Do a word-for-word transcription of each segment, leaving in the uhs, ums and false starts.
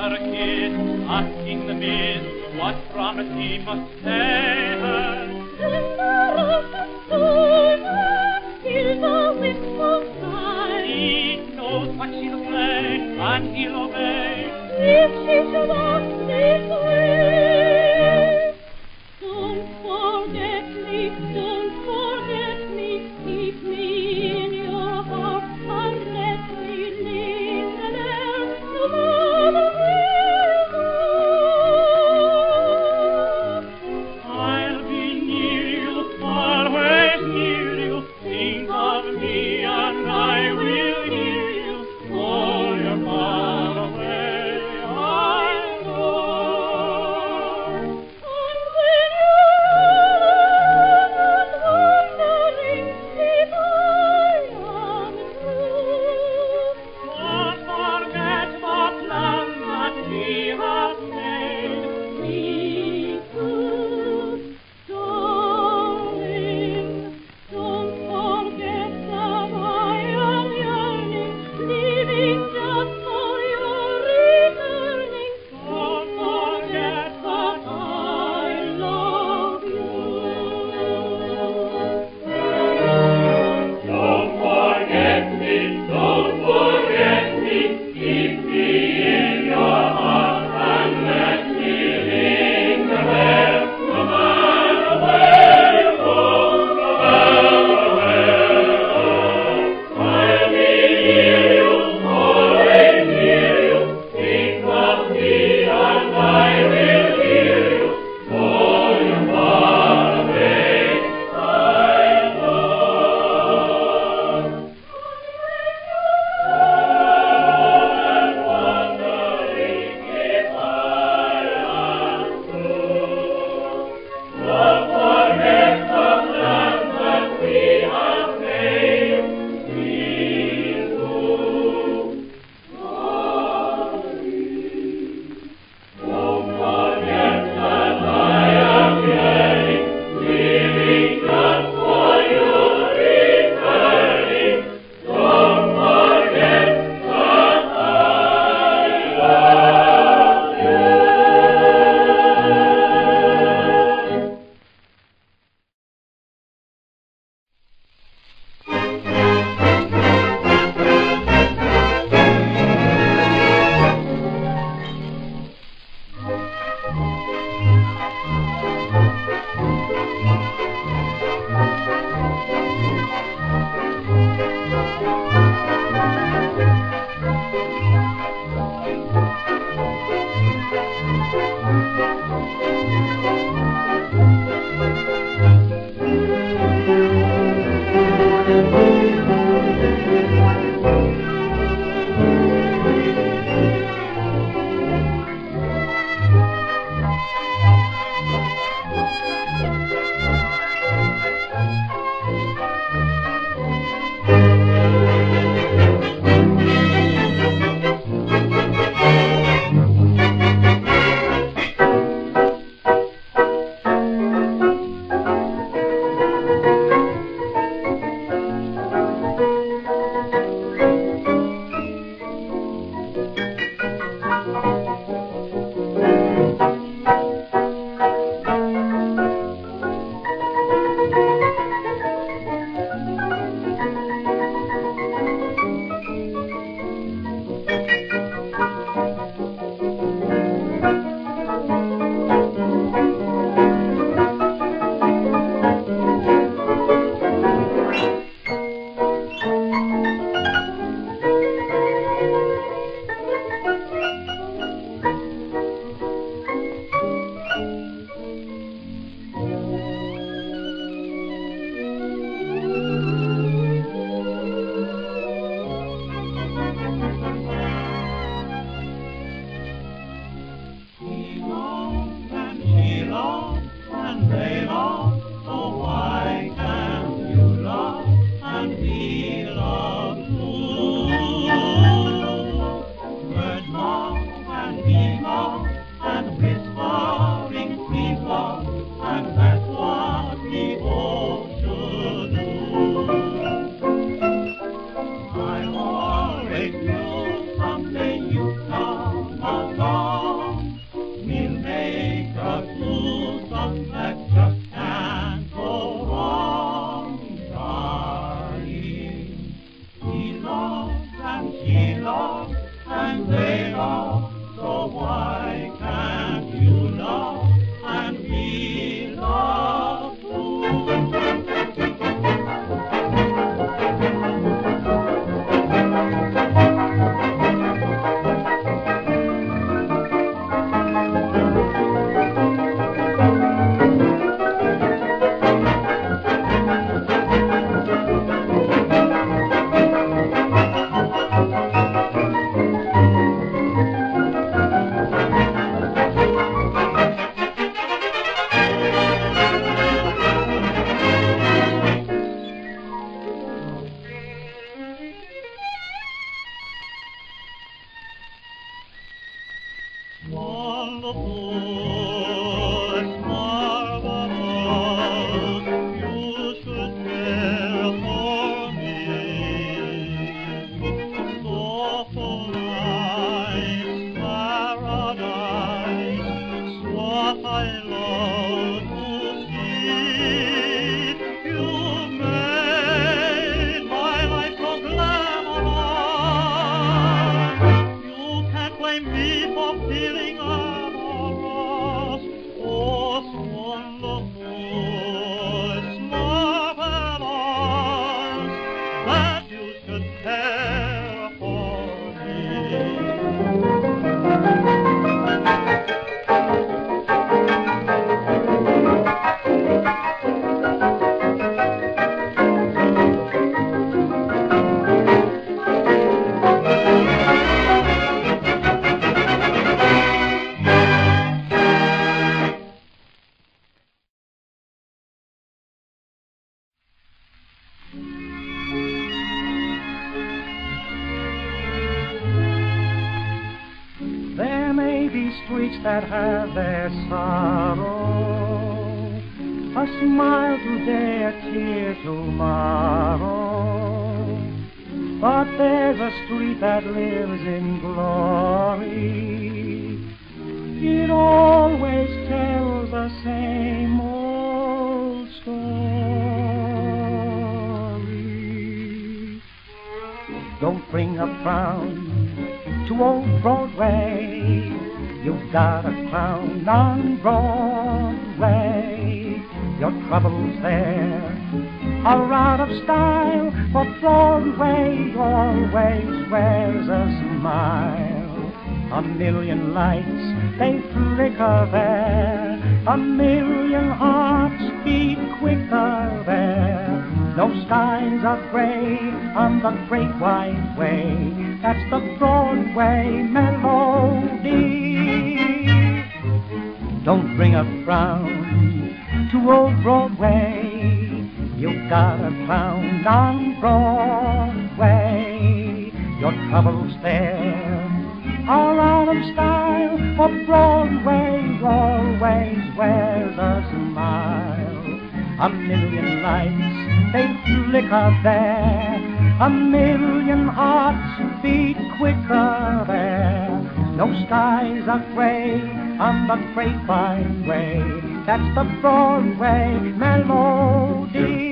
her a kiss, asking the miss what promise he must pay her. Till the wistful sky, he knows what she'll say, and he'll obey if she should ask this way. Don't forget me, don't forget me, keep me in your heart, and let me linger there, no matter where you go. I'll be near you, always near you, think of me, and I will hear you, though you're far away, I'll go. And when you're wondering if I am true, don't forget the plan that we have made, me too, darling. Don't forget that I am yearning, living just for your returning. Don't forget that I love you. Don't forget me, don't forget me, keep me in your heart, and let me linger there, no matter where you go, no matter where you go. I'll be near you, always near you, think of me, and I will hear you, though you're far away, I'll go. And wondering if I am true, don't forget the plans that we have made, we two, darling. Don't forget that I am yearning, living just for your returning. Don't forget that I love you. Someday you come along. wonderful, it's marvelous. You should care for me. Awful nights, paradise, what I love to see. You made my life so glamorous. You can't blame me for feeling amorous. Oh, it's wonderful, it's marvelous that you should care for me. There may be streets that have their sorrow, a smile today, a tear tomorrow. But there's a street that lives in glory. It always tells the same old story. Don't bring a frown to old Broadway. You've got a crown on Broadway. Your troubles there are out of style, for Broadway always wears a smile. A million lights, they flicker there. A million hearts beat quicker there. No skies are gray on the great wide way. That's the Broadway melody. Don't bring a frown to old Broadway. You've got a clown on Broadway. Your troubles there are out of style, for Broadway always wears a smile. A million lights, they flicker there. A million hearts beat quicker there. No skies are gray on the great wide way. That's the Broadway melody.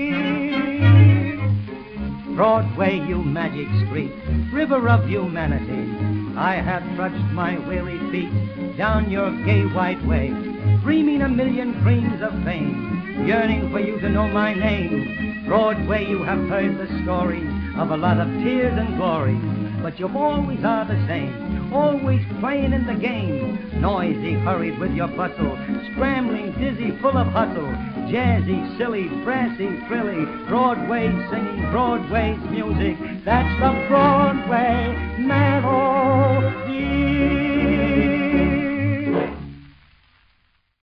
Broadway, you magic street, river of humanity, I have trudged my weary feet down your gay white way, dreaming a million dreams of fame, yearning for you to know my name. Broadway, you have heard the story of a lot of tears and glory, but you always are the same, always playing in the game. Noisy, hurried with your bustle, scrambling, dizzy, full of hustle, jazzy, silly, brassy, frilly, Broadway singing Broadway's music. That's the Broadway melody.